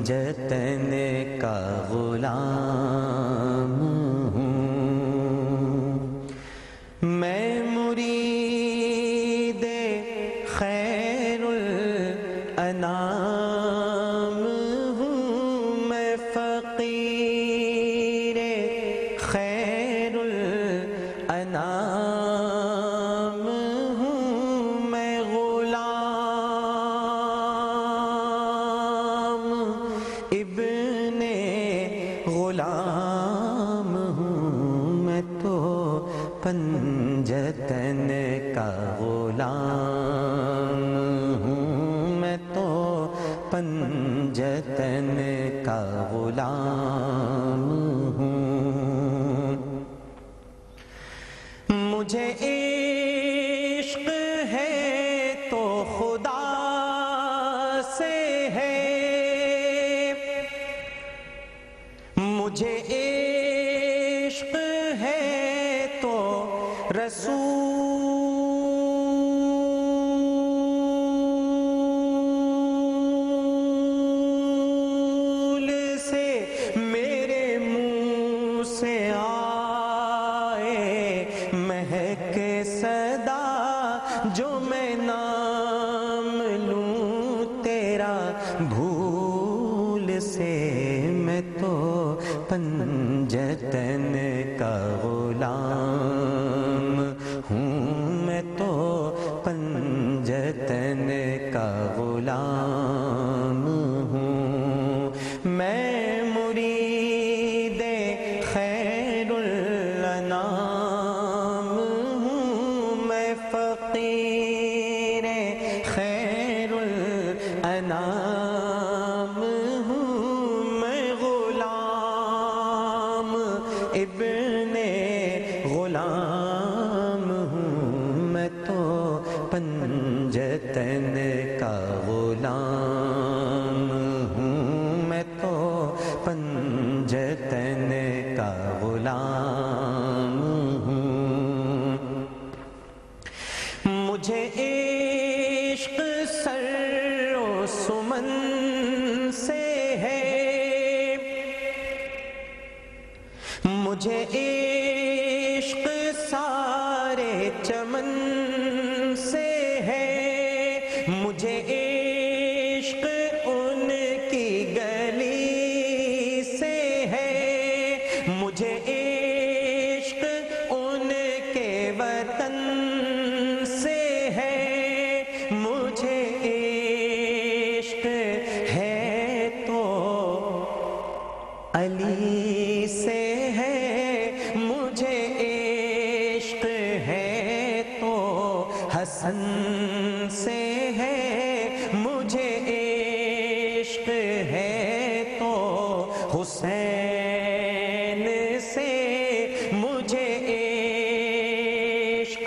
پنجتن کا غلام ہوں، میں مرید خیر الانام ہوں، میں فقیر خیر الانام ہوں، میں غلام ابن غلام ہوں، میں تو پنجتن کا غلام ہوں، میں تو پنجتن کا غلام ہوں، مجھے عشق ہے تو خدا سے ہے، مجھے عشق ہے تو رسول سے، میرے منہ سے آئے مہک صدا جو میں نام لوں تیرا بھول سے، میں تو پنجتن کا غلام ہوں، میں تو پنجتن کا غلام ہوں، میں مرید خیر الانام ہوں، میں فقیر خیر الانام ہوں، میں غلام ابن غلام ہوں، میں تو پنجتن کا غلام ہوں، میں تو پنجتن کا غلام ہوں، مجھے عشق سر و سمن سے ہے، مجھے عشق سارے چمن سے ہے، مجھے عشق ان کی گلی سے ہے، مجھے عشق ان کے وطن سے ہے، مجھے عشق ہے تو علی سے ہے، مجھے عشق ہے تو حسن سے ہے، مجھے عشق ہے تو حسین سے، مجھے عشق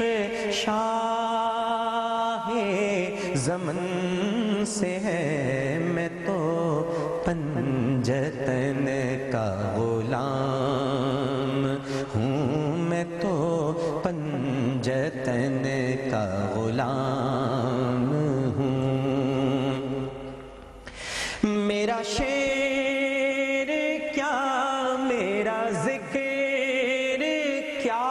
شاہ زمن سے ہے، میں تو پنجتن کا غلام ہوں، میں تو پنجتن کا غلام ہوں، میرا شعر کیا میرا ذکر کیا،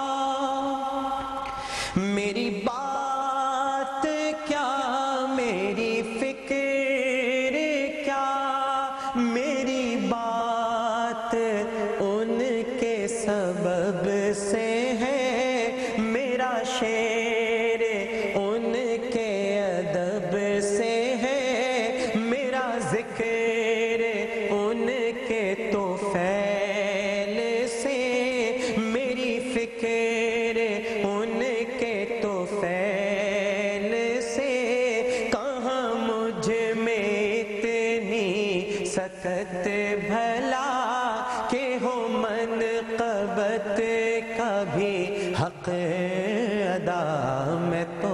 میری بات کیا میری فکر کیا، میری بات ان کے سبب سے ہے، میرا شعر ان کے ادب سے ہے، میرا ذکر ان کے تو فعل سے، میری فکر ان کے تو فعل سے، کہاں مجھ میں اتنی سکت بھلا کہ ہو منقبت کا بھی حق ادا، میں تو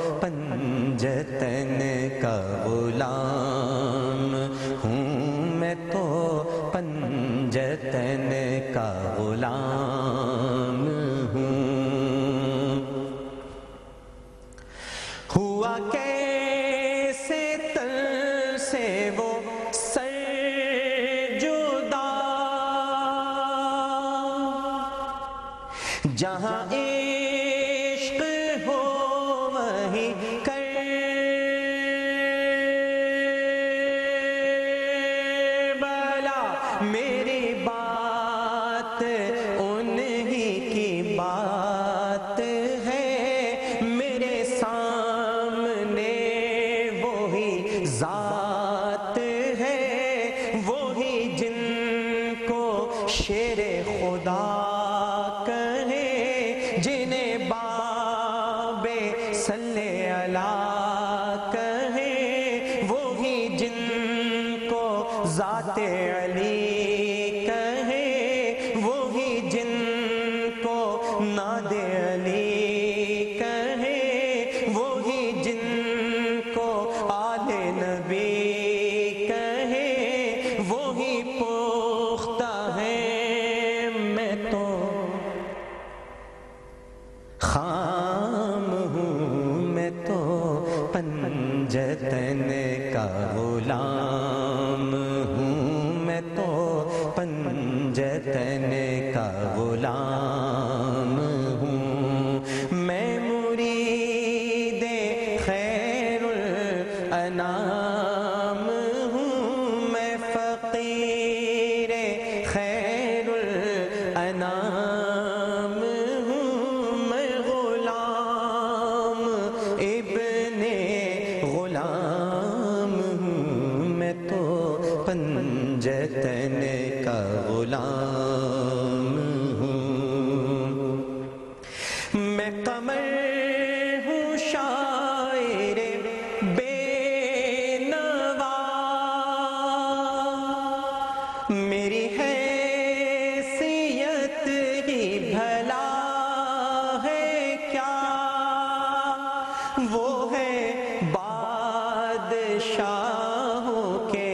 پنجتن کا غلام ہوں، میں تو پنجتن کا غلام ہوں، ہوا کیسے تن سے وہ سر جہاں عشق ہو وہیں کربلا، میری بات انہی کی بات ہے، میرے سامنے وہی ذات ہے، وہی جن کو شیر خدا کہیں، جنہیں باب صلی اللہ کہیں، وہی جن کو ذات علی کہیں، وہی جن کو ناد علی کہیں، وہی جن کو آل نبی کہیں، وہی پختہ ہیں، میں تو خام ہوں، میں تو پنجتن کا غلام ہوں، میں تو پنجتن کا غلام ہوں، میں مرید خیر الانام ہوں، میں فقیر خیر الانام ہوں، میں غلام ابن غلام ہوں، میں تو پنجتن کا غلام ہوں، میں قمر ہوں شاعر بے نوا، میری حیثیت ہی بھلا ہے کیا، وہ ہے بادشاہوں کے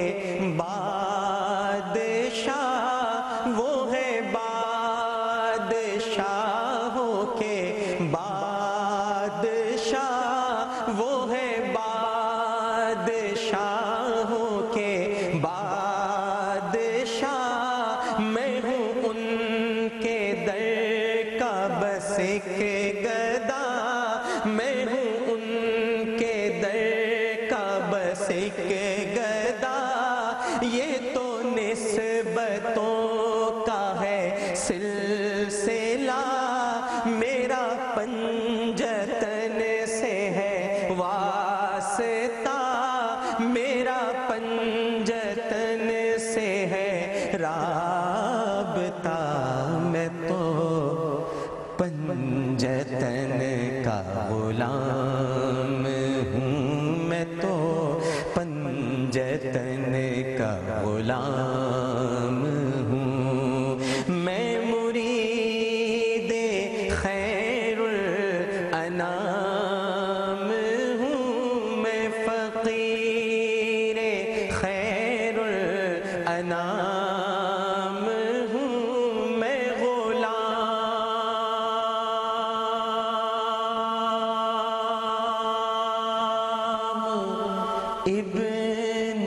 بادشاہ، وہ ہے بادشاہوں کے بادشاہ، وہ ہے بادشاہوں کے بادشاہ، میں ہوں ان کے در کا بس ایک گدا، میں ہوں ان کے در کا بس ایک گدا، یہ تو نسبتوں کا ہے سلسلہ، میرا پنجتن سے ہے واسطہ، میرا پنجتن سے ہے رابطہ، میں تو پنجتن کا غلام ہوں، میں تو پنجتن کا غلام ہوں، میں مرید خیر الانام ہوں، میں فقیر خیر الانام ہوں، میں غلام ابن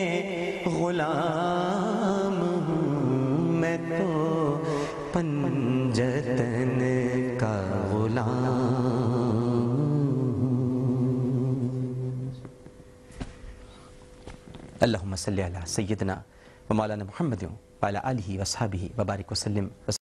غلام ہوں، میں تو پنجتن کا غلام ہوں۔ اللہم صلی علی سیدنا و مولانا محمد وعلی آلہ و صحبہ وبارک وسلم۔